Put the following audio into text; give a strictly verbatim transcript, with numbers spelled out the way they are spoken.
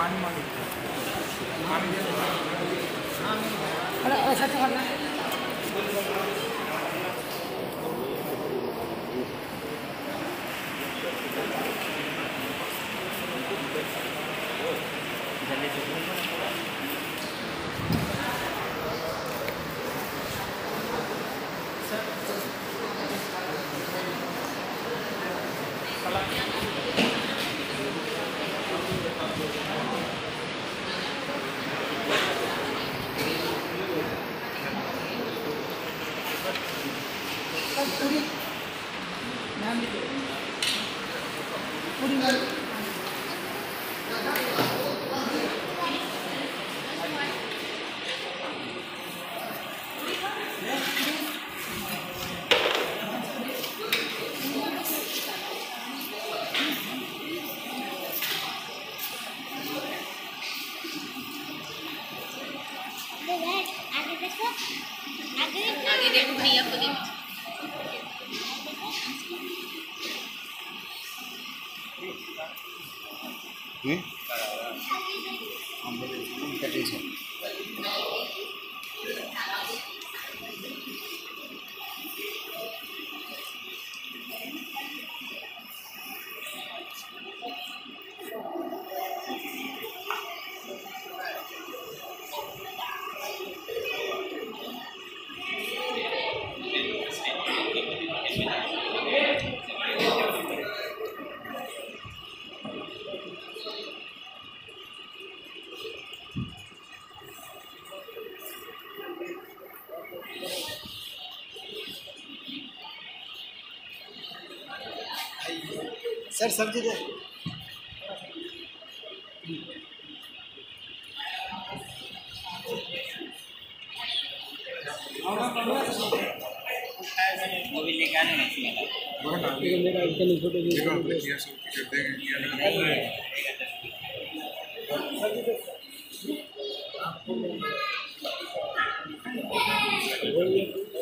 पानी मांगे पानी दे अरे ऐसा तो करना पूरी नाम पूरी आगे देखो भैया को देखो हम्म हम बोले कटे से सर सब्जी दे वो भी लेके आने में मेरा इनका नहीं फोटो नहीं